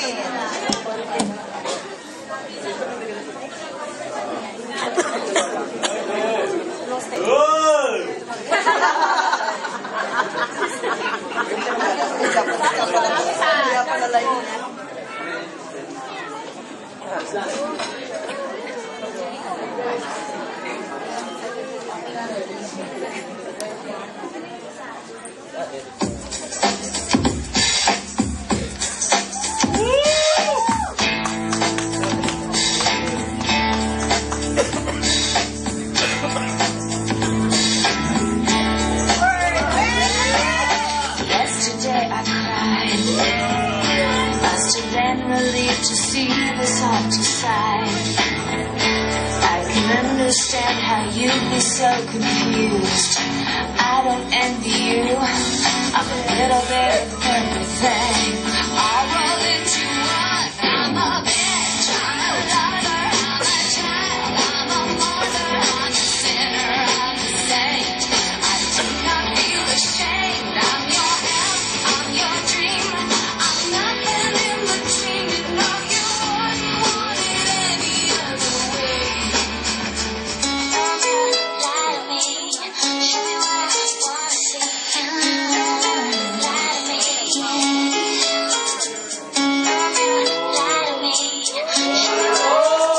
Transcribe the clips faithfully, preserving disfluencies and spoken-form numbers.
Relieved to see this empty side. I can understand how you'd be so confused. I don't envy you. I'm a little bit of everything. I'll roll into one. I'm a bitch. I'm a lover. I'm a child. I'm a martyr. I'm a sinner. I'm a saint. I do not feel ashamed. I'm your help. I'm your dream. I'm nothing in between. You know you wouldn't want it any other way. Don't you lie to me. Show me what I want to see. Don't lie to me. Don't you lie to me. Show me what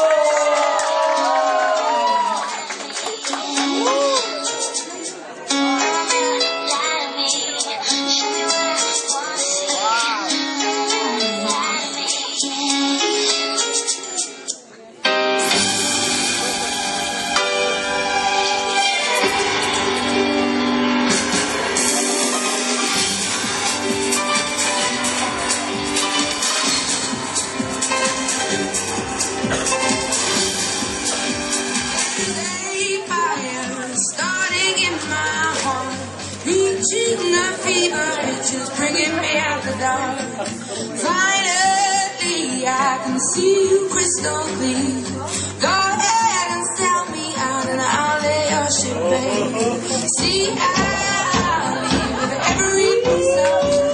bringing me out the dark. Finally, I can see you crystal clear. Go ahead and sell me out, and I'll lay your shit, baby. See, I'll leave with every soul.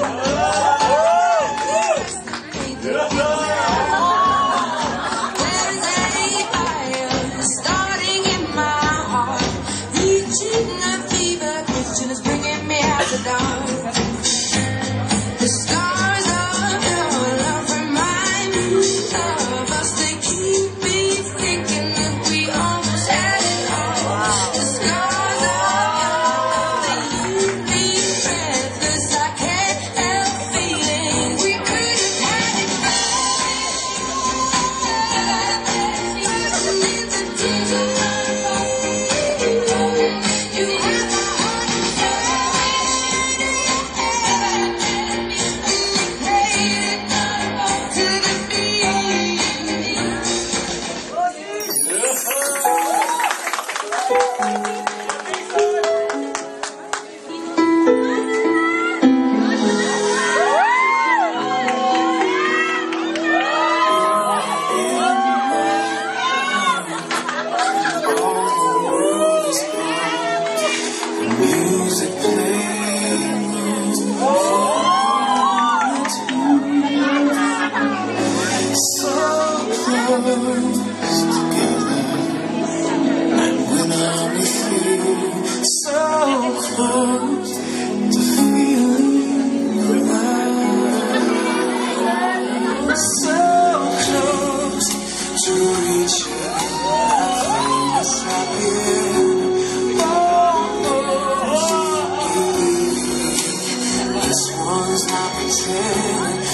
There's a fire starting in my heart, reaching a fever pitch, and it's bringing me out the dark. The stars of your love remind me of us. They keep me thinking that we almost had it all. The stars of your love, they leave me breathless. I can't help feeling we could have had it all. Leave the tears of love for me. You have my heart and soul. Music playing so close together, and when I'm with you, so close to feeling alive, so close to reaching a place happy. This one's not pretending.